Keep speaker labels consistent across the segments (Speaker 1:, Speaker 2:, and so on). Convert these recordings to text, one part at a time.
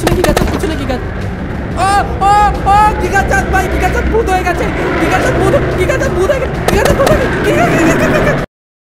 Speaker 1: পিছনে গিগাচাঁদ পিছনে গিগাচাঁদ ও ও ও গিগাচাঁদ ভাই গিগাচাঁদ ভূত হয়ে গেছে গিগাচাঁদ ভূত হয়ে গেছে গিগাচাঁদ ভূত হয়ে গেছে।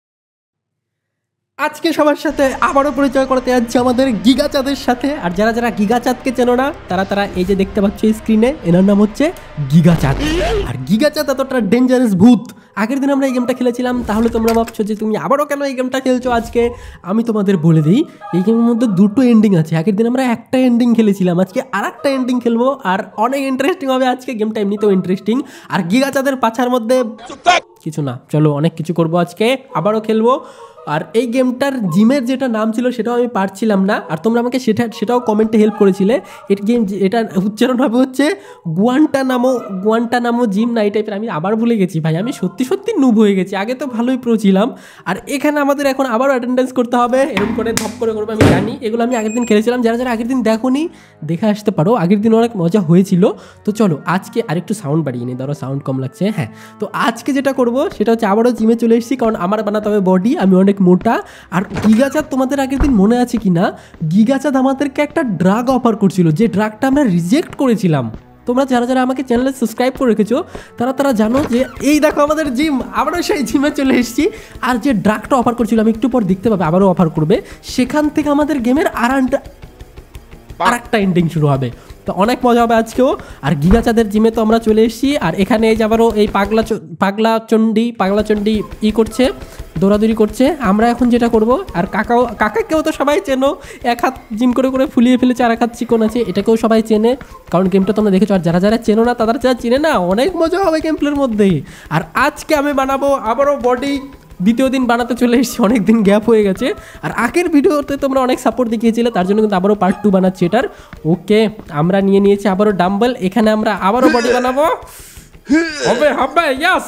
Speaker 1: আজকে সবার সাথে আবারও পরিচয় করতে যাচ্ছি আমাদের গিগাচাঁদের সাথে। আর যারা যারা গিগাচাঁদকে চেনো না তারা এই যে দেখতে পাচ্ছ স্ক্রিনে, এনার নাম হচ্ছে গিগাচাঁদ। আর গিগাচাঁদ এতটা ডেঞ্জারাস ভূত। আগের দিন আমরা এই গেমটা খেলেছিলাম, তাহলে তোমরা ভাবছো যে তুমি আবারও কেন এই গেমটা খেলছো আজকে। আমি তোমাদের বলে দিই, এই গেমের মধ্যে দুটো এন্ডিং আছে। আগের দিন আমরা একটা এন্ডিং খেলেছিলাম, আজকে আর একটা এন্ডিং খেলবো। আর অনেক ইন্টারেস্টিং হবে আজকে গেমটা, এমনিতেও ইন্টারেস্টিং। আর গিগাচাঁদের পাছার মধ্যে কিছু না, চলো অনেক কিছু করবো আজকে, আবারও খেলবো। আর এই গেমটার জিমের যেটা নাম ছিল সেটাও আমি পারছিলাম না, আর তোমরা আমাকে সেটাও কমেন্টে হেল্প করেছিলে। এটা উচ্চারণ হবে হচ্ছে গুয়ান্টানামো জিম না, এই টাইপের। আমি আবার ভুলে গেছি ভাই, আমি সত্যি নুব হয়ে গেছি। আগে তো ভালোই প্রো ছিলাম। আর এখানে আমাদের এখন আবারও অ্যাটেন্ডেন্স করতে হবে, এরকম করে ধপ করে করবো। আমি জানি এগুলো আমি আগের দিন খেলেছিলাম, যারা যারা আগের দিন দেখোনি দেখে আসতে পারো, আগের দিন অনেক মজা হয়েছিল। তো চলো আজকে আরেকটু সাউন্ড বাড়িয়ে নিই, ধরো সাউন্ড কম লাগছে। হ্যাঁ, তো আজকে যেটা করবো সেটা হচ্ছে আবারও জিমে চলে এসেছি, কারণ আমার বানাতে হবে বডি, আমি অনেক মোটা। আর গিগাচাঁদ তোমাদের আগের দিন মনে আছে কি না, গিগাচাঁদ আমাদেরকে একটা ড্রাগ অফার করছিল, যে ড্রাগটা আমরা রিজেক্ট করেছিলাম। তোমরা যারা যারা আমাকে চ্যানেলে সাবস্ক্রাইব করে রেখেছো তারা জানো যে এই দেখো আমাদের জিম, আবারও সেই জিমে চলে এসেছি। আর যে ড্রাগটা অফার করছিল, আমি একটু পর দেখতে পাবে আবারও অফার করবে, সেখান থেকে আমাদের গেমের আর একটা এন্ডিং শুরু হবে। তো অনেক মজা হবে আজকেও। আর গিগাচাঁদের জিমে তো আমরা চলে এসেছি। আর এখানে এই যে আবারও এই পাগলা চণ্ডী করছে, দৌড়াদৌড়ি করছে। আমরা এখন যেটা করব, আর কাকাকেও তো সবাই চেনো, এক হাত জিম করে করে ফুলিয়ে ফেলেছে, আর এক হাত চিকন আছে, এটাকেও সবাই চেনে, কারণ গেমটা তোমরা দেখেছো। আর যারা যারা চেনো না তারা যারা চেনে না, অনেক মজা হবে গেম প্লের মধ্যে। আর আজকে আমি বানাবো আবারও বডি, দ্বিতীয় দিন বানাতে চলে এসেছি, অনেক দিন গ্যাপ হয়ে গেছে। আর আগের ভিডিওতে তোমরা অনেক সাপোর্ট দেখিয়েছিলে, তার জন্য কিন্তু আবারও পার্ট 2 বানাচ্ছি এটার। ওকে, আমরা নিয়েছি আবারও ডাম্বেল, এখানে আমরা আবারও বডি বানাবো। হবে ইয়াস।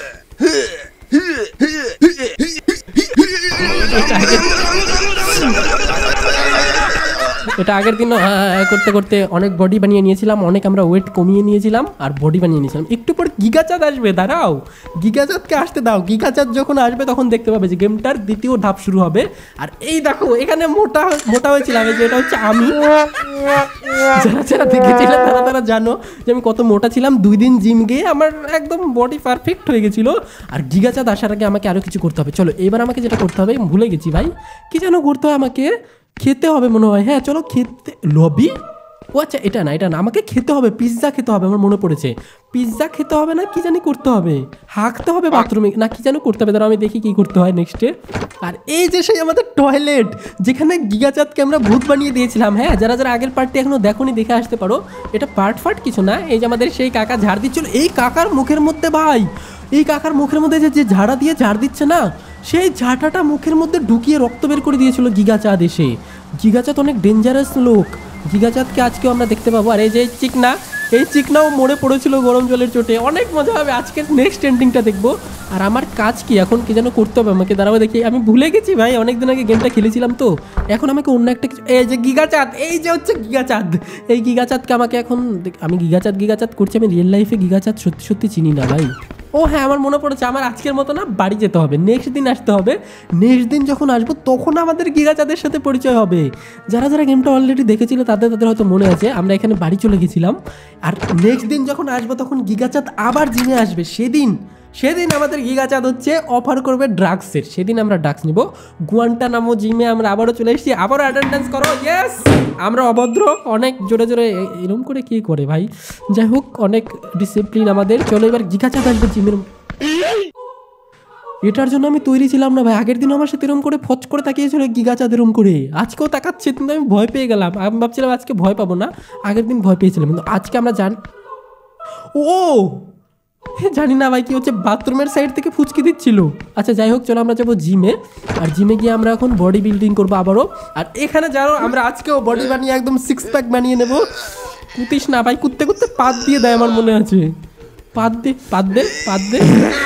Speaker 1: এটা আগের দিন করতে করতে অনেক বডি বানিয়ে নিয়েছিলাম, অনেক আমরা ওয়েট কমিয়ে নিয়েছিলাম আর বডি বানিয়ে নিয়েছিলাম। একটু পর গিগাচাঁদ আসবে, দাঁড়াও, গিগাচাঁদকে আসতে দাও। গিগাচাঁদ যখন আসবে তখন দেখতে পাবে যে গেমটার দ্বিতীয় ধাপ শুরু হবে। আর এই দেখো এখানে মোটা হয়েছিলাম, যে এটা হচ্ছে আমি। যারা যারা দেখেছিলেন তারা জানো যে আমি কত মোটা ছিলাম। 2 দিন জিম গিয়ে আমার একদম বডি পারফেক্ট হয়ে গেছিলো। আর গিগাচাঁদ আসার আগে আমাকে আরও কিছু করতে হবে। চলো এবার আমাকে যেটা করতে হবে, ভুলে গেছি ভাই, কি যেন করতে হয়, আমাকে খেতে হবে মনে হয়। হ্যাঁ চলো খেতে, লবি, ও আচ্ছা এটা না আমাকে খেতে হবে, পিৎজা খেতে হবে। আমার মনে পড়েছে, পিৎজা খেতে হবে না কি জানি করতে হবে, হাঁকতে হবে বাথরুমে না কি যেন করতে হবে। ধরো আমি দেখি কি করতে হয় নেক্সটে। আর এই যে সেই আমাদের টয়লেট, যেখানে গিগাচাঁদকে আমরা ভূত বানিয়ে দিয়েছিলাম। হ্যাঁ, যারা যারা আগের পার্টটি এখনো দেখোনি দেখে আসতে পারো, এটা পার্ট কিছু না। এই যে আমাদের সেই কাকা ঝাড় দিচ্ছিল, এই কাকার মুখের মধ্যে ভাই, এই কাকার মুখের মধ্যে যে ঝাড়া দিয়ে ঝাড় দিচ্ছে না, সেই ঝাঁটাটা মুখের মধ্যে ঢুকিয়ে রক্ত বের করে দিয়েছিল গিগাচাঁদ এসে। গিগাচাঁদ অনেক ডেঞ্জারাস লোক, গিগাচাঁদকে আজকেও আমরা দেখতে পাবো। আর এই যে চিকনাও মরে পড়েছিল গরম জলের চোটে। অনেক মজা হবে আজকের নেক্সট এন্ডিংটা দেখবো। আর আমার কাজ কি এখন, কি যেন করতে হবে আমাকে, দাঁড়াবো দেখি, আমি ভুলে গেছি ভাই, অনেকদিন আগে গেমটা খেলেছিলাম তো। এখন আমাকে অন্য একটা কিছু, এই যে গিগাচাঁদ, এই যে হচ্ছে গিগাচাঁদ, এই গিগাচাঁদকে আমাকে এখন, আমি গিগাচাঁদ করছি। আমি রিয়েল লাইফে গিগাচাঁদ সত্যি চিনি না ভাই। ও হ্যাঁ, আমার মনে পড়েছে, আমার আজকের মতো না বাড়ি যেতে হবে, নেক্সট দিন আসতে হবে। নেক্সট দিন যখন আসবো তখন আমাদের গিগাচাঁদের সাথে পরিচয় হবে। যারা যারা গেমটা অলরেডি দেখেছিল তাদের হয়তো মনে আছে, আমরা এখানে বাড়ি চলে গেছিলাম। আর নেক্সট দিন যখন আসবো তখন গিগাচাঁদ আবার জিমে আসবে। সেদিন আমাদের গিগাচাঁদ হচ্ছে অফার করবে ড্রাগসের, সেদিন আমরা ড্রাগস নিব। গুয়ান্টানামো জিমে আমরা আবারও চলে এসেছি, আবারও অ্যাটেন্ডেন্স করো। ইয়েস, আমরা অভদ্র, অনেক জোরে এরকম করে কি করে ভাই, যাই হোক অনেক ডিসিপ্লিন আমাদের। চলো এবার গিগাচাঁদ আসবে জিমের। এটার জন্য আমি তৈরি ছিলাম না ভাই, আগের দিন আমার সাথে এরকম করে ফচ করে তাকিয়েছিল গিগাচাঁদ এরকম করে, আজকেও তাকাচ্ছে, কিন্তু আমি ভয় পেয়ে গেলাম। আমি ভাবছিলাম আজকে ভয় পাবো না, আগের দিন ভয় পেয়েছিলাম, কিন্তু আজকে আমরা জানি না ভাই কি হচ্ছে, বাথরুমের সাইড থেকে ফুচকি দিচ্ছিল। আচ্ছা যাই হোক, চলো আমরা যাবো জিমে। আর জিমে গিয়ে আমরা এখন বডি বিল্ডিং করবো আবারও। আর এখানে যাও, আমরা আজকেও বডি বানিয়ে একদম 6 প্যাক বানিয়ে নেবো। কুতিস না ভাই, কুত্তে পাত দিয়ে দেয় আমার মনে আছে, পাত দে।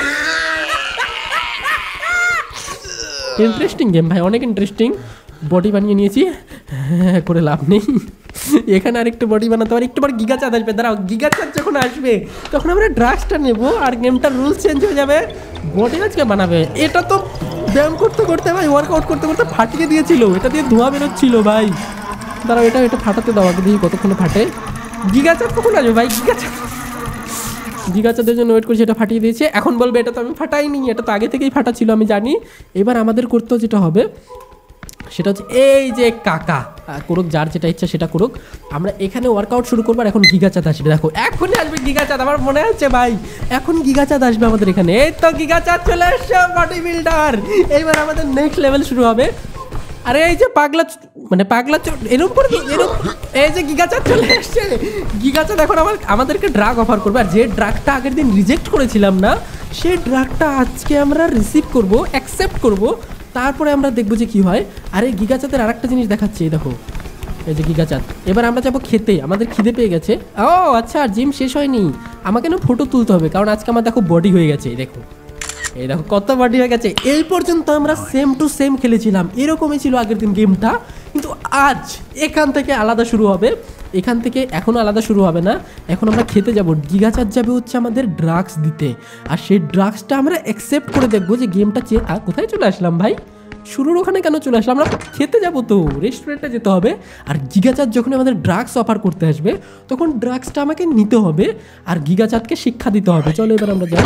Speaker 1: ইন্টারেস্টিং গেম ভাই, অনেক ইন্টারেস্টিং। বডি বানিয়ে নিয়েছি, করে লাভ নেই। এখানে আরেকটু বডি বানাতে পারি, একটু পর গিগাচাঁদ আসবে। দাঁড়াও, গিগাচাঁদ যখন আসবে তখন আমরা ড্রাগসটা নেবো আর গেমটার রুলস চেঞ্জ হয়ে যাবে। বডি আজকে বানাবে, এটা তো ব্যায়াম করতে করতে ভাই, ওয়ার্কআউট করতে করতে ফাটিয়ে দিয়েছিল, এটা দিয়ে ধোঁয়া বেরোচ্ছিল ভাই। দাঁড়াও, এটা এটা ফাটাতে দাও আগে, দেখি কতক্ষণে ফাটে। গিগাচাঁদ কখন আসবে ভাই? গিগাচাঁদের জন্য ওয়েট করছি, এটা ফাটিয়ে দিয়েছে। এখন বলবে এটা তো আমি ফাটাইনি, এটা তো আগে থেকেই ফাটা ছিল, আমি জানি। এবার আমাদের করতে যেটা হবে সেটা হচ্ছে এই যে কাকা করুক, যার যেটা ইচ্ছা সেটা করুক, আমরা এখানে ওয়ার্কআউট শুরু করবো। আর এখন গিগাচাঁদ আসবে, দেখো এখনই আসবে গিগাচাঁদ, আমার মনে আছে ভাই, এখন গিগাচাঁদ আসবে আমাদের এখানে। এই তো গিগাচাঁদ চলে এসছে, বডি বিল্ডার। এইবার আমাদের নেক্সট লেভেল শুরু হবে। আরে এই যে পাগলা, মানে পাগলা এরকম করে এরকম, এই যে গিগাচাঁদ চলে এসছে। গিগাচাঁদ এখন আমাদেরকে ড্রাগ অফার করবে, আর যে ড্রাগটা আগের দিন রিজেক্ট করেছিলাম না, সেই ড্রাগটা আজকে আমরা রিসিভ করব, অ্যাকসেপ্ট করব। তারপরে আমরা দেখবো যে কী হয়। আর এই গিগাচাঁদের আর একটা জিনিস দেখাচ্ছে, এই দেখো, এই যে গিগাচাঁদ। এবার আমরা যাবো খেতে, আমাদের খিদে পেয়ে গেছে। ও আচ্ছা, জিম শেষ হয়নি, আমাকে না ফটো তুলতে হবে, কারণ আজকে আমার দেখো বডি হয়ে গেছে। দেখো, এই দেখো কত বডি হয়ে গেছে। এই পর্যন্ত আমরা সেম টু সেম খেলেছিলাম, এরকমই ছিল আগের দিন গেমটা, কিন্তু আজ এখান থেকে আলাদা শুরু হবে। এখান থেকে এখনও আলাদা শুরু হবে না, এখন আমরা খেতে যাব। গিগাচাঁদ যাবে হচ্ছে আমাদের ড্রাগস দিতে, আর সেই ড্রাগসটা আমরা অ্যাকসেপ্ট করে দেখবো যে গেমটা কোথায় চলে আসলাম ভাই? শুরুর ওখানে কেন চলে আসলাম? আমরা খেতে যাবো তো, রেস্টুরেন্টে যেতে হবে। আর গিগাচাঁদ যখন আমাদের ড্রাগস অফার করতে আসবে, তখন ড্রাগসটা আমাকে নিতে হবে আর গিগাচাঁদকে শিক্ষা দিতে হবে। চলো এবার আমরা যাই।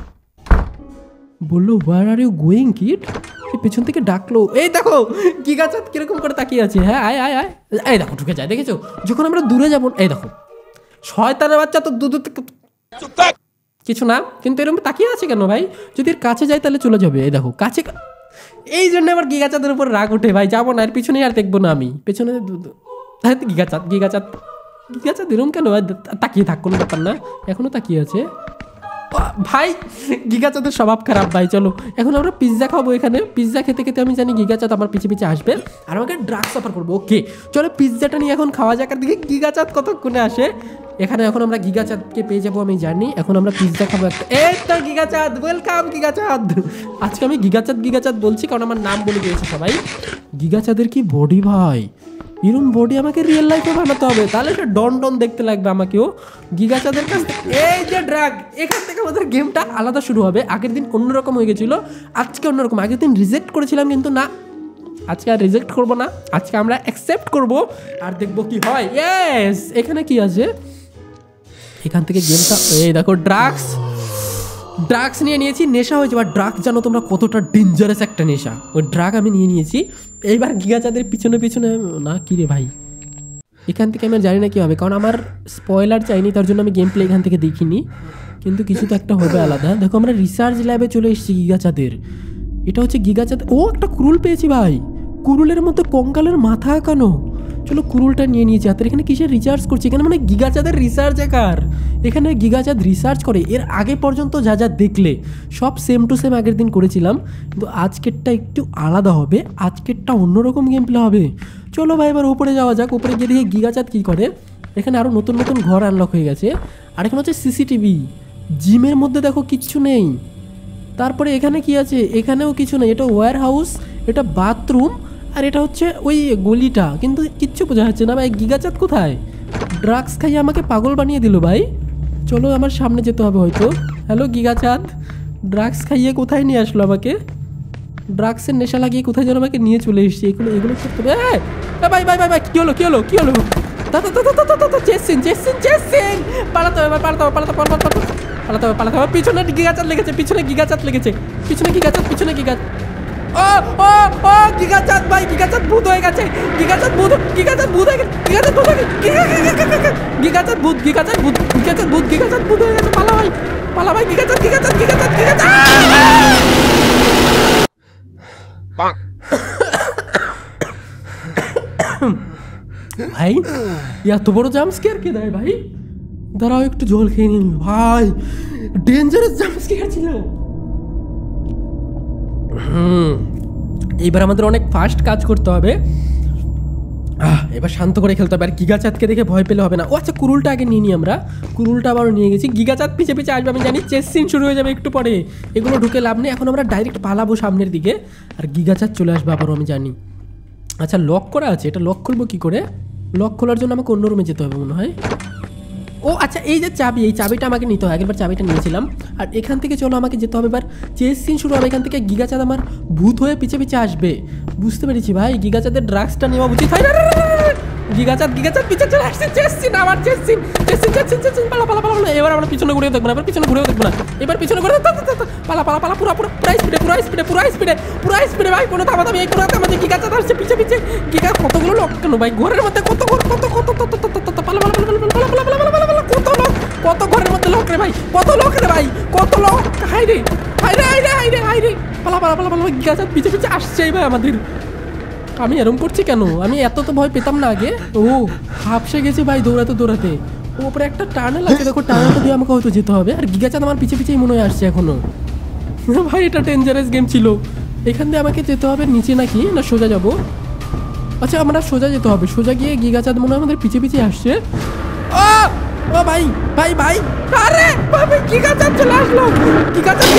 Speaker 1: বললো where are you going kid? পেছন থেকে ডাকলো, এই দেখো গিগাচাঁদ কিরকম করে তাকিয়ে আছে। হ্যাঁ আয় আয় আয়, এই দেখো ঢুকে যায়, দেখেছো? যখন আমরা দূরে যাবো, এই দেখো শয়তানের বাচ্চা, তো দূর থেকে কিছু না, কিন্তু এরকম তাকিয়ে আছে কেন ভাই? যদি এর কাছে যাই তাহলে চলে যাবে। এই দেখো কাছে, এই জন্য আমার গিগাচাঁদের উপর রাগ ওঠে ভাই, যাবো না, এর পিছনে আর দেখবো না আমি। পেছনে গিগাচাঁদ গিগাচাঁদ গিগাচাঁদ এরকম কেন তাকিয়ে থাক, কোনো ব্যাপার না, এখনো তাকিয়ে আছে ভাই। গিগাচাঁদের স্বভাব খারাপ ভাই। চলো এখন আমরা পিৎজা খাবো। এখানে পিৎজা খেতে খেতে আমি জানি গিগাচাঁদ আমার পিছে পিছে আসবে আর আমাকে ড্রাগস অফার করবো। ওকে চলো পিৎজাটা নিয়ে এখন খাওয়া যাক, আর দিকে গিগাচাঁদ কতক্ষণে আসে। এখানে এখন আমরা গিগাচাঁদকে পেয়ে যাবো, আমি জানি। এখন আমরা পিৎজা খাবো একটা। এই তো গিগাচাঁদ, ওয়েলকাম গিগাচাঁদ। আজকে আমি গিগাচাঁদ বলছি কারণ আমার নাম বলে দিয়েছে সবাই। গিগাচাঁদের কি বডি ভাই, এরকম বডি আমাকে রিয়েল লাইফে বানাতে হবে, তাহলে সে ডন দেখতে লাগবে আমাকেও। গিগাচাঁদের কাছ থেকে এই যে ড্রাগ, এখান থেকে আমাদের গেমটা আলাদা শুরু হবে। আগের দিন অন্যরকম হয়ে গেছিলো, আজকে অন্যরকম। আগের দিন রিজেক্ট করেছিলাম, কিন্তু না, আজকে আর রিজেক্ট করবো না, আজকে আমরা অ্যাকসেপ্ট করবো আর দেখবো কি হয়। ইয়েস, এখানে কি আছে? এখান থেকে গেমটা, এই দেখো ড্রাগস নিয়ে নিয়েছি। নেশা হয়েছে, বা ড্রাগস জানো তোমরা কতটা ডেঞ্জারাস একটা নেশা, ওই ড্রাগ আমি নিয়ে নিয়েছি। এইবার গিগাচাঁদের পিছনে পিছনে না, কি রে ভাই, এখান থেকে আমি জানি না কী হবে, কারণ আমার স্পয়লার চাইনি, তার জন্য আমি গেম প্লে এখান থেকে দেখিনি, কিন্তু কিছু তো একটা হবে আলাদা। দেখো আমরা রিসার্চ ল্যাবে চলে এসেছি গিগাচাঁদের। এটা হচ্ছে গিগাচাঁদ। ও একটা কুরুল পেয়েছি ভাই, কুরুলের মধ্যে কঙ্কালের মাথা আঁকানো। চলো কুরুলটা নিয়ে নিয়েছি হাতের। এখানে কিসের রিসার্চ করছি? এখানে মানে গিগাচাঁদের রিসার্চ একার, এখানে গিগাচাঁদ রিসার্চ করে। এর আগে পর্যন্ত যা যা দেখলে সব সেম টু সেম আগের দিন করেছিলাম, কিন্তু আজকেরটা একটু আলাদা হবে, আজকেরটা অন্যরকম গেম প্লে হবে। চলো ভাই এবার উপরে যাওয়া যাক। উপরে গিয়ে দেখি গিগাচাঁদ কী করে। এখানে আরও নতুন নতুন ঘর আনলক হয়ে গেছে। আর এখানে হচ্ছে সিসিটিভি। জিমের মধ্যে দেখো কিচ্ছু নেই। তারপরে এখানে কি আছে? এখানেও কিছু নেই। এটা ওয়্যার হাউস, এটা বাথরুম, আর এটা হচ্ছে ওই গলিটা, কিন্তু কিচ্ছু বোঝা যাচ্ছে না ভাই। গিগাচাঁদ কোথায়? ড্রাগস খাইয়ে আমাকে পাগল বানিয়ে দিল ভাই। চলো আমার সামনে যেতে হবে হয়তো। হ্যালো গিগাচাঁদ, ড্রাগস খাইয়ে কোথায় নিয়ে আসলো আমাকে? ড্রাগসের নেশা লাগিয়ে কোথায় যেন আমাকে নিয়ে চলে এসেছি। এগুলো করতে হবে। ভাই ভাই ভাই ভাই, কী হলো কী হলো কী হলো? চেসিন পালাতে হবে, পালাতে হবে। পিছনে গিগাচাঁদ লেগেছে, পিছনে গিগাচাঁদ ও ও ও গিগাচাঁদ ভাই, গিগাচাঁদ ভূত হয়ে গেছে। গিগাচাঁদ ভূত হয়ে গেছে। গিগাচাঁদ ভূত হয়ে গেছে। পালা ভাই, গিগাচাঁদ। ভাই এত বড় জাম্প স্কেয়ার কে দেয় ভাই? দাঁড়াও একটু জল খেয়ে নিন ভাই, ডেঞ্জারাস জাম্প স্কেয়ার ছিল। এবার আমাদের অনেক ফাস্ট কাজ করতে হবে। এবার শান্ত করে খেলতে হবে। আর গিগাচাঁদকে দেখে ভয় পেলে হবে না। ও আচ্ছা, কুরুলটা আগে নিয়ে নিই আমরা। কুরুলটা আবারও নিয়ে গেছি। গিগাচাঁদ পিছে পিছে আসবে, আমি জানি। চেস সিন শুরু হয়ে যাবে একটু পরে। এগুলো ঢুকে লাভ নেই, এখন আমরা ডাইরেক্ট পালাবো সামনের দিকে। আর গিগাচাঁদ চলে আসবে আবারও, আমি জানি। আচ্ছা লক করা আছে, এটা লক খুলবো কী করে? লক খোলার জন্য আমাকে অন্য রুমে যেতে হবে মনে হয়। ও আচ্ছা, এই যে চাবি, এই চাবিটা আমাকে নিতে হয়। আগেরবার চাবিটা নিয়েছিলাম। আর এখান থেকে চলো আমাকে যেতে হবে। এবার চেস সিন শুরু হবে। এখান থেকে গিগাচাঁদ আমার ভূত হয়ে পিছে পিছে আসবে, বুঝতে পেরেছি ভাই। গিগাচাঁদের ড্রাগসটা নেওয়া উচিত হয় না। ও গিগাচাঁদ পিছে চলে আসছে, চেসছিন আবার চেসছিন, পালা পালা পালা। এবার আমরা পিছনে ঘুরেও দেখবো না, এবার পিছনে ঘুরেও দেখবো না, এবার পিছনে ঘুরে পালা পালা পালা, পুরা স্পিডে ভাই, কোনো থামাথামি এই কোনো থামাতে। গিগাচাঁদ আসছে পিছে পিছে, গিগা কতগুলো লোক কেন ভাই ঘরের মধ্যে, কত ঘর, কত পালা পালা পালা পালা পালা পালা পালা পালা, কত ঘরের মধ্যে লোক রে ভাই, কত লোক রে ভাই, কত লোক। হাই রে পালা পালা পালা পালা, গিগাচাঁদ পিছে পিছে আসছেই ভাই আমাদের। আমি এরম করছি কেন? আমি এত তো ভয় পেতাম না আগে। ও হাফসে গেছি ভাই দৌড়াতে। ওপরে একটা টানেল আছে, দেখো টানেলটা দিয়ে আমাকে হয়তো যেতে হবে। আর গিগাচাঁদ আমার পিছেই মনে হয় আসছে এখনো। ভাই এটা ডেঞ্জারাস গেম ছিল। এখান দিয়ে আমাকে যেতে হবে নিচে নাকি না সোজা যাব? আচ্ছা আমরা সোজা যেতে হবে, সোজা গিয়ে গিগাচাঁদ মনে হয় আমাদের পিছে আসছে। ও ভাই আরে ভাই গিগাচাঁদ চলে আসলো, গিগাচাঁদ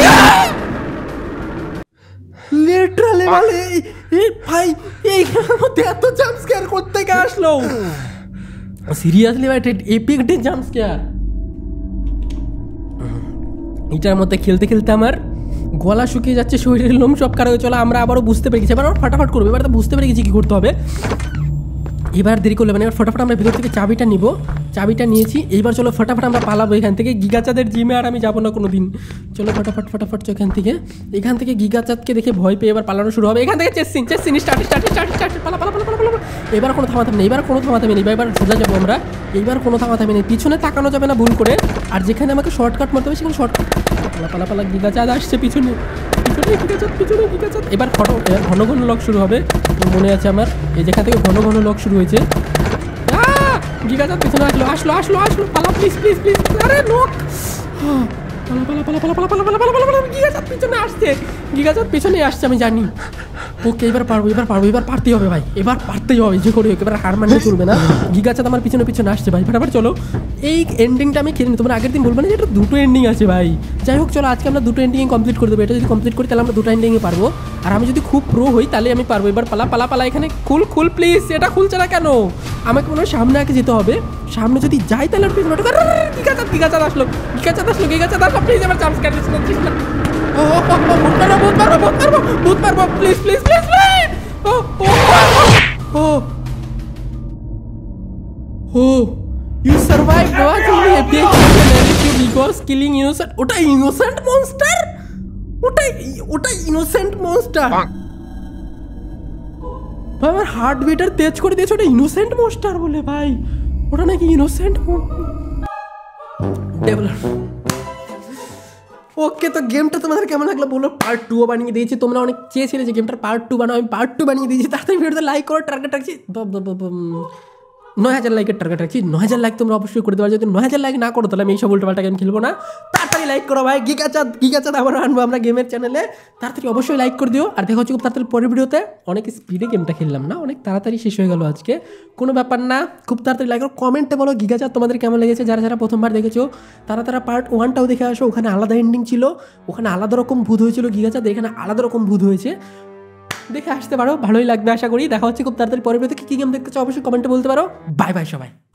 Speaker 1: লিটারালি মানে এই ভাই এই মধ্যে এত জাম্প স্কেয়ার করতে কে আসলো? সিরিয়াসলি ভাই এপিক জাম্প স্কেয়ার। এটার মধ্যে খেলতে আমার গলা শুকিয়ে যাচ্ছে, শরীরের লোম সব কারো। চলো আমরা আবারও বুঝতে পেরে গেছি, এবার ফাটাফাট করবো। এবার তো বুঝতে পেরে গেছি কী করতে হবে। এবার দেরি করলে মানে এবার ফটাফট আমরা ভিতর থেকে চাবিটা নিব। চাবিটা নিয়েছি, এইবার চলো ফটাফট আমরা পালাবো এখান থেকে। গিগাচাঁদের জিমে আর আমি যাবো না কোনো দিন। চলো ফটাফট এখান থেকে গিগাচাঁদকে দেখে ভয় পেয়ে এবার পালানো শুরু হবে। এখান থেকে চেসিং স্টার্ট পালা। এবার কোনো থামাথামি নেই, এবার সোজা যাবো আমরা। এইবার কোনো থামাথামি নেই, পিছনে তাকানো যাবে না ভুল করে। আর যেখানে আমাকে শর্টকাট মারতে হবে সেখানে শর্টকাট। পালা গিগাচাঁদ আসছে পিছনে। এবার ঘন লক শুরু হবে, মনে আছে আমার। এই যেখান থেকে ঘন লক শুরু হয়েছে। গিগাচাঁদ পিছনে আসলো পালা প্লিজ। আরে লক পালা। গিগাচাঁদ পিছনে আসছে আমি জানি। ওকে এবার পারবো, এবার পারতেই হবে ভাই, এবার পারতেই হবে যে করে হোক, এবার হার মানলে চলবে না। গিগাচাঁদ আমার পিছনে আসছে ভাই, ফটাফট চলো। এই এন্ডিংটা আমি খেলিনি, তোমরা আগের দিন বলবো না যে এটা দুটো এন্ডিং আছে ভাই। যাই হোক চলো আজকে আমরা দুটো এন্ডিং কমপ্লিট করে দেবো। এটা যদি কমপ্লিট করি তাহলে আমরা দুটো এন্ডিংয়ে পারবো। আর আমি যদি খুব প্রো হই তাহলে আমি পারবো। এবার পালা এখানে খুল প্লিজ। এটা খুলছে না কেন? আমাকে মনে হয় সামনে আগে যেতে হবে। সামনে যদি যাই তাহলে গিগাচাঁদ আসলো প্লিজ। এবার চান্স কাটিস না ভূত পারবো please. You survived was only a big reality because killing innocent. ওটা innocent monster? ওটা innocent monster? ভাই আমার হার্ট বিটার তেজ করে দিয়েছে, ওটা innocent monster বলে ভাই। ওটা নাকি innocent ডেভেলপ। ওকে তো গেমটা তোমাদের কেমন লাগলো বলো। পার্ট 2 বানিয়ে দিয়েছি, তোমরা অনেক চেয়েছিলে যে গেমটার পার্ট 2 বানাও, আমি পার্ট 2 বানিয়ে দিয়েছি। তাড়াতাড়ি ভিডিওতে লাইক করো, টার্গেট রাখছি 9000 লাইকের টার্গেট রাখছি। 9000 লাইক তোমরা অবশ্যই করে দেওয়া। যদি 9000 লাইক না করো তাহলে আমি এইসব উল্টোপাল্টা গেম খেলবো না। তাড়াতাড়ি লাইক করো ভাই। গিগাচাঁদ আবার আনবো আমরা গেমের চ্যানেলে, তাড়াতাড়ি অবশ্যই লাইক করে দিও। আর দেখা হচ্ছে খুব তাড়াতাড়ি পরের ভিডিওতে। অনেক স্পিডে গেমটা খেললাম না, অনেক তাড়াতাড়ি শেষ হয়ে গেল আজকে, কোনো ব্যাপার না। খুব তাড়াতাড়ি লাইক করো, কমেন্টে বলো গিগাচাঁদ তোমাদের কেমন লেগেছে। যারা প্রথমবার দেখেছো তারা পার্ট 1টাও দেখে আসো, ওখানে আলাদা এন্ডিং ছিল, ওখানে আলাদা রকম ভূত হয়েছিল গিগাচাঁদ, এখানে আলাদা রকম ভূত হয়েছে। দেখে আসতে পারো, ভালোই লাগবে আশা করি। দেখা হচ্ছে খুব তাড়াতাড়ি পরের ভিডিওতে। কী গেম দেখতে চাও অবশ্যই কমেন্টে বলতে পারো। বাই সবাই।